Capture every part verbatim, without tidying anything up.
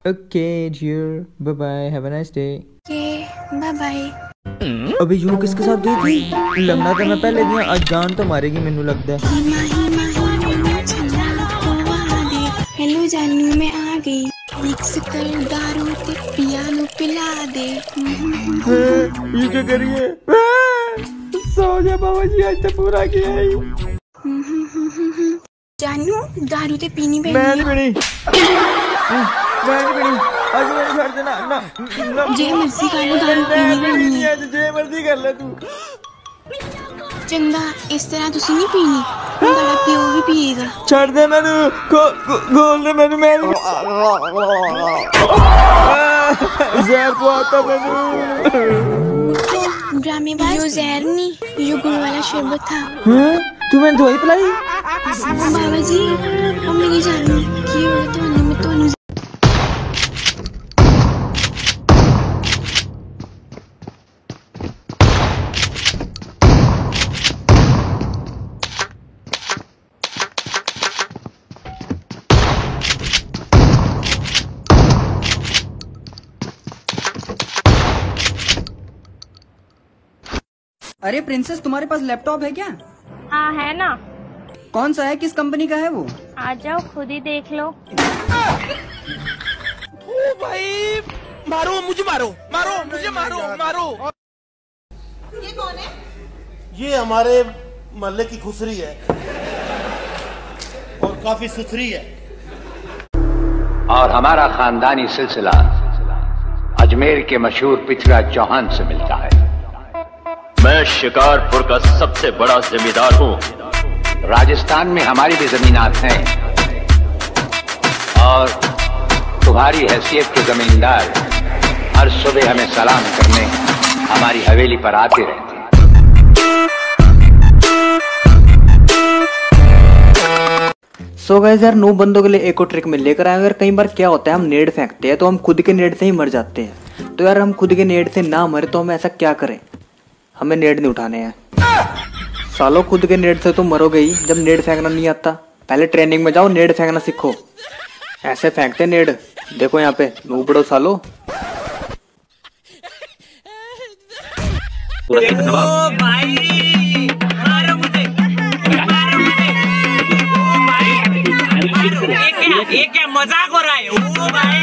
Okay dear, bye bye, have a nice day. Okay bye bye. अबे यू किसके साथ गई थी? लगना तो मैं पहले दिया, आज जान तो मारेगी मैनू लगता है। हेलो जानू मैं आ गई, मिक्स कर दारू ते पिया नु पिला दे। ये क्या करिए? सो जा बाबा जी, आज तो पूरा किया है। जानू दारू ते पीनी पे मैं नहीं पीनी, मैं नहीं पीनी, आज मेरे घर से ना ना जे मर्जी कर लो, दारू पीनी नहीं है। जे मर्जी कर ले तू। चंगा इस तरह तुसी नहीं पीनी, तेरा प्यो भी पिएगा। छोड़ दे मैनू, खोल दे मैनू, मैं जहर को आता मैनू। ड्रामेबाज, यो जहर नहीं, यो गुड़ वाला शरबत था। हैं? तू मैंने दवाई पिलाई? बाबा जी अब मेरी जानू की हो तो मैं तो नहीं। अरे प्रिंसेस, तुम्हारे पास लैपटॉप है क्या? हाँ है ना। कौन सा है, किस कंपनी का है वो? आ जाओ खुद ही देख लो। ओ भाई मारो मुझे, मारो मारो मुझे, मारो मारो। ये कौन है? ये हमारे मोहल्ले की खुसरी है और काफी सुथरी है। और हमारा खानदानी सिलसिला अजमेर के मशहूर पिछड़ा चौहान से मिलता है। मैं शिकारपुर का सबसे बड़ा जमींदार हूँ। राजस्थान में हमारी भी जमीनात हैं और तुम्हारी हैसियत के जमींदार हर सुबह हमें सलाम करने हमारी हवेली पर आते रहते हैं। सो गाइस यार, नो बंदों के लिए एक और ट्रिक में लेकर आए। अगर कई बार क्या होता है, हम नेट फेंकते हैं तो हम खुद के नेट से ही मर जाते हैं। तो यार हम खुद के नेट से ना मरे तो हम ऐसा क्या करें? हमें नेट नहीं उठाने हैं सालों। खुद के नेट से तो मरोगे ही जब नेट फेंकना नहीं आता। पहले ट्रेनिंग में जाओ, नेट फेंकना सीखो। ऐसे फेंकते नेट, देखो यहाँ पे नूबड़ो सालो। ओ भाई मारो मुझे, मारो मुझे। ओ भाई ये क्या, ये क्या मजाक हो रहा है? ओ भाई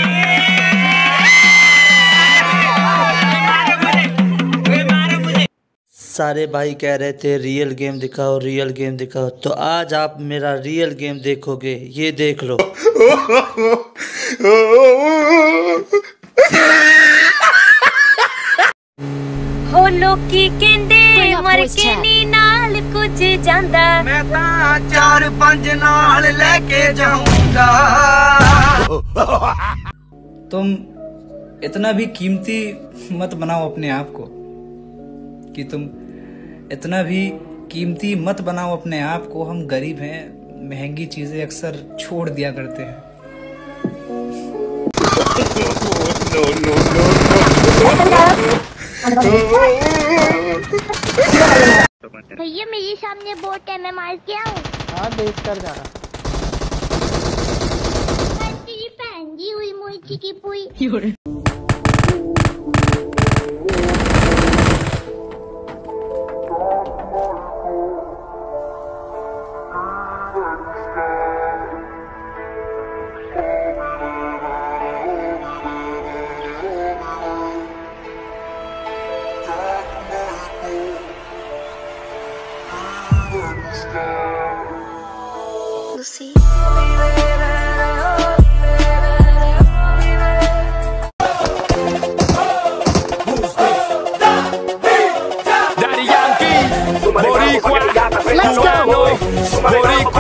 सारे भाई कह रहे थे रियल गेम दिखाओ, रियल गेम दिखाओ, तो आज आप मेरा रियल गेम देखोगे। ये देख लो। हो लोकी कहंदे मर के नी नाल कुछ जांदा, मैं ता चार पंज नाल लेके जाऊंगा। तुम इतना भी कीमती मत बनाओ अपने आप को, कि तुम इतना भी कीमती मत बनाओ अपने आप को। हम गरीब हैं, महंगी चीजें अक्सर छोड़ दिया करते हैं। नो नो नो भैया मेरे सामने बोट है, मैं मार के आऊं? हाँ देख कर जाना। तेरी बहन जी हुई मोची की पुई। Lucy. Let's go.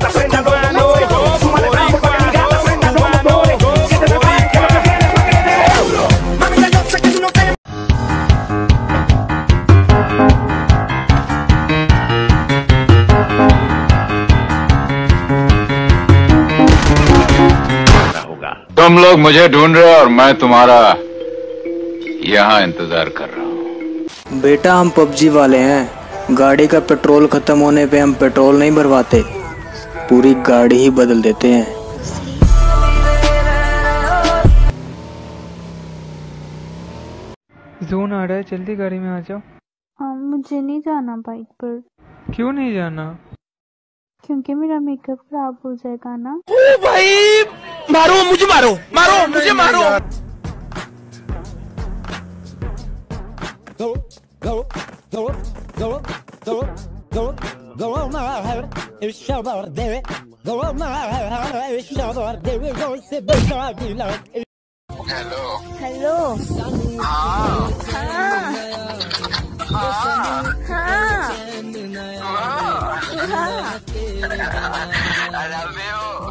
तुम लोग मुझे ढूंढ रहे हो और मैं तुम्हारा यहाँ इंतजार कर रहा हूँ। बेटा हम पबजी वाले हैं, गाड़ी का पेट्रोल खत्म होने पे हम पेट्रोल नहीं भरवाते, पूरी गाड़ी ही बदल देते हैं। जोन आ रहा है, जल्दी गाड़ी में आ जाओ। आ, मुझे नहीं जाना बाइक पर। क्यों नहीं जाना? क्योंकि मेरा मेकअप खराब हो जाएगा ना। ओ भाई मारो मुझे, मारो मारो मुझे, मारो। Hello hello. हाँ हाँ हाँ हाँ I love you।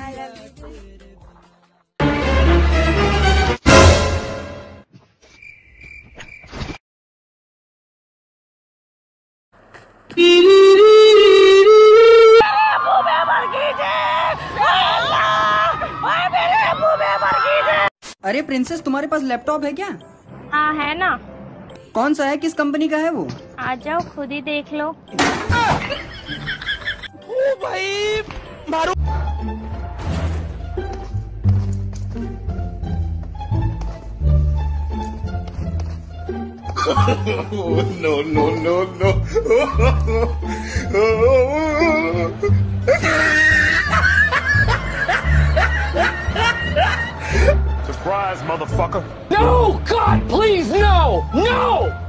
अरे प्रिंसेस, तुम्हारे पास लैपटॉप है क्या? हाँ है ना। कौन सा है, किस कंपनी का है वो? आ जाओ खुद ही देख लो। ओ भाई मारो। No no no no. Surprise, motherfucker! No, God, please, no, no!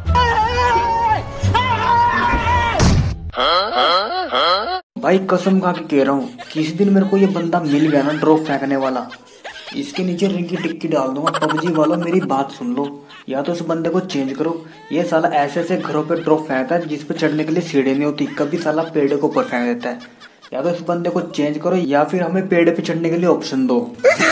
भाई कसम खा के कह रहा हूँ, किसी दिन मेरे को ये बंदा मिल गया ना ड्रॉप फेंकने वाला, इसके नीचे रिंग की टिक्की डाल दूंगा। पबजी वालों मेरी बात सुन लो, या तो इस बंदे को चेंज करो। ये साला ऐसे ऐसे घरों पे ड्रॉप फेंकता है जिस पे चढ़ने के लिए सीढ़ी नहीं होती, कभी साला पेड़ के ऊपर फेंक देता है। या तो इस बंदे को चेंज करो या फिर हमें पेड़ पे चढ़ने के लिए ऑप्शन दो।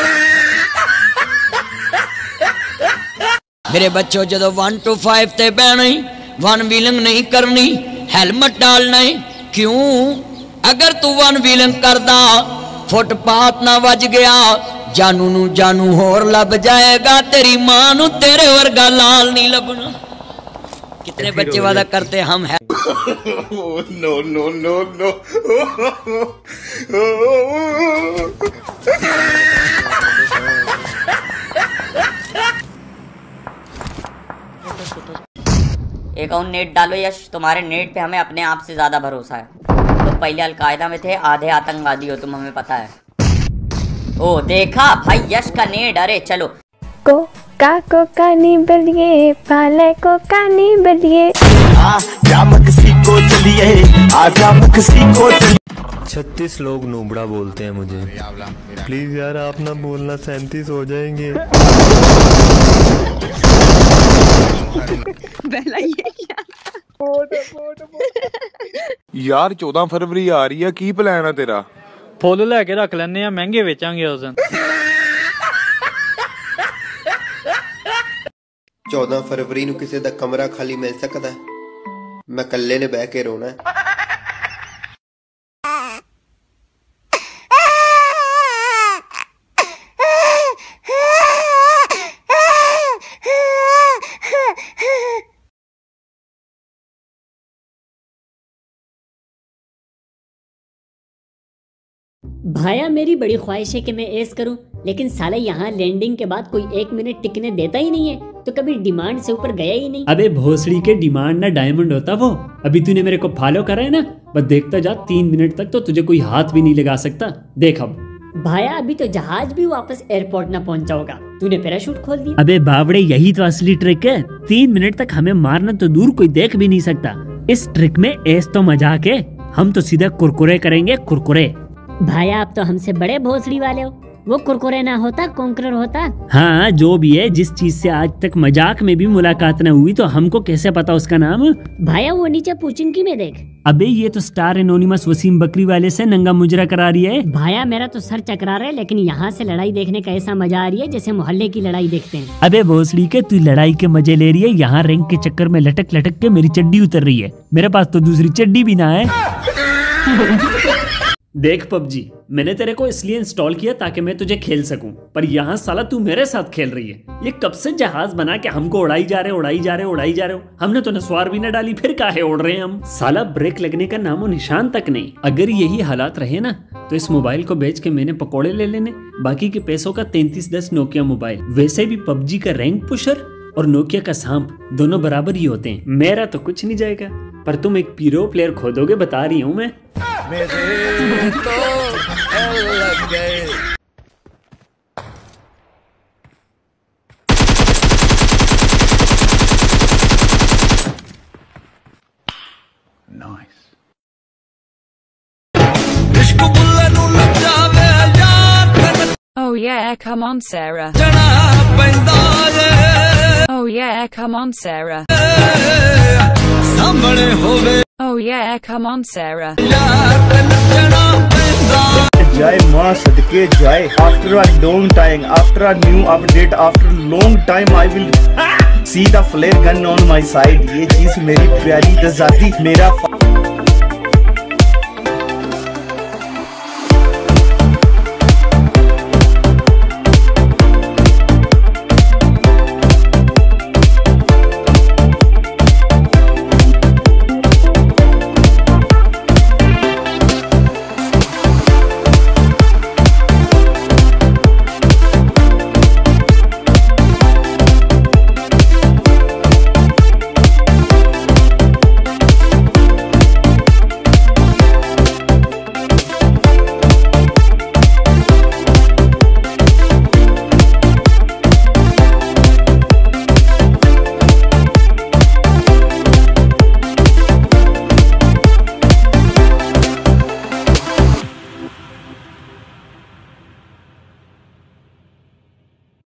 मेरे बच्चों जो वन टू फाइव ते बहना ही, वन व्हीलिंग नहीं करनी, हेलमेट डालना है। क्यों? अगर तू वन व्हीलिंग करदा, फुटपाथ ना वज गया, जानू नू जानू होर लब जाएगा, तेरी मां नू तेरे वर्गा लाल नहीं लबना। कितने बच्चे वादा करते हम है। No no no no. एक और नेट डालो यश, तुम्हारे नेट पे हमें अपने आप से ज्यादा भरोसा है। तो पहले अलकायदा में थे, आधे आतंकवादी हो तुम, हमें पता है। ओ देखा भाई यश का नेट। अरे चलो। को का को कानी बलिए, पाले को कानी बलिए। आजा मक्सी को चलिए, आजा मक्सी को चलिए। छत्तीस लोग नूबड़ा बोलते हैं मुझे, प्लीज यार आप ना बोलना, सैंतीस हो जाएंगे। यार चौदह फरवरी आ रही है, की प्लान है तेरा? फुल लैके रख लेने आ, महंगे बेचांगे उस दिन। चौदह फरवरी ਨੂੰ ਕਿਸੇ ਦਾ ਕਮਰਾ ਖਾਲੀ ਮਿਲ ਸਕਦਾ? ਮੈਂ ਇਕੱਲੇ ਨੇ ਬਹਿ ਕੇ ਰੋਣਾ। भाया मेरी बड़ी ख्वाहिश है कि मैं ऐस करूं, लेकिन साला यहाँ लैंडिंग के बाद कोई एक मिनट टिकने देता ही नहीं है, तो कभी डिमांड से ऊपर गया ही नहीं। अबे भोसड़ी के डिमांड ना डायमंड होता वो। अभी तूने मेरे को फॉलो करा है ना, बस देखता जा, तीन मिनट तक तो तुझे कोई हाथ भी नहीं लगा सकता। देख अब भाया, अभी तो जहाज भी वापस एयरपोर्ट ना पहुंचा होगा, तूने पैराशूट खोल दिया। अबे बावड़े, यही तो असली ट्रिक है। तीन मिनट तक हमें मारना तो दूर कोई देख भी नहीं सकता। इस ट्रिक में ऐस तो मजाक है, हम तो सीधा कुरकुरे करेंगे, कुरकुरे। भाया आप तो हमसे बड़े भोसड़ी वाले हो, वो कुरकुरे ना होता कॉन्करर होता। हाँ जो भी है, जिस चीज से आज तक मजाक में भी मुलाकात न हुई तो हमको कैसे पता उसका नाम? भाया वो नीचे पूचिंकी में देख। अबे ये तो स्टार एनोनिमस वसीम बकरी वाले से नंगा मुजरा करा रही है। भाया मेरा तो सर चकरा रहा है, लेकिन यहाँ से लड़ाई देखने का ऐसा मजा आ रही है जैसे मोहल्ले की लड़ाई देखते हैं। अबे भोसड़ी के, तू लड़ाई के मजे ले रही है, यहाँ रैंक के चक्कर में लटक लटक के मेरी चड्डी उतर रही है। मेरे पास तो दूसरी चड्डी भी ना है। देख पबजी, मैंने तेरे को इसलिए इंस्टॉल किया ताकि मैं तुझे खेल सकूं, पर यहाँ साला तू मेरे साथ खेल रही है। ये कब से जहाज बना के हमको उड़ाई जा रहे उड़ाई जा रहे उड़ाई जा रहे हो। हमने तो नस्वार भी न डाली, फिर काहे उड़ रहे हैं हम? साला ब्रेक लगने का नामो निशान तक नहीं। अगर यही हालात रहे ना तो इस मोबाइल को बेच के मैंने पकौड़े ले लेने, बाकी के पैसों का तैंतीस दस नोकिया मोबाइल। वैसे भी पबजी का रैंक पुशर और नोकिया का सांप दोनों बराबर ही होते हैं। मेरा तो कुछ नहीं जाएगा, पर तुम एक पीरो प्लेयर खोदोगे, बता रही हूँ मैं। मेरे तो लग गए। Oh yeah, come on, Sarah. Oh yeah, come on, Sarah. Oh yeah, come on, Sarah. Jai Ma Sadke Jai. After a long time, after a new update, after a long time, I will see the flare gun on my side. ये चीज मेरी प्यारी आजादी मेरा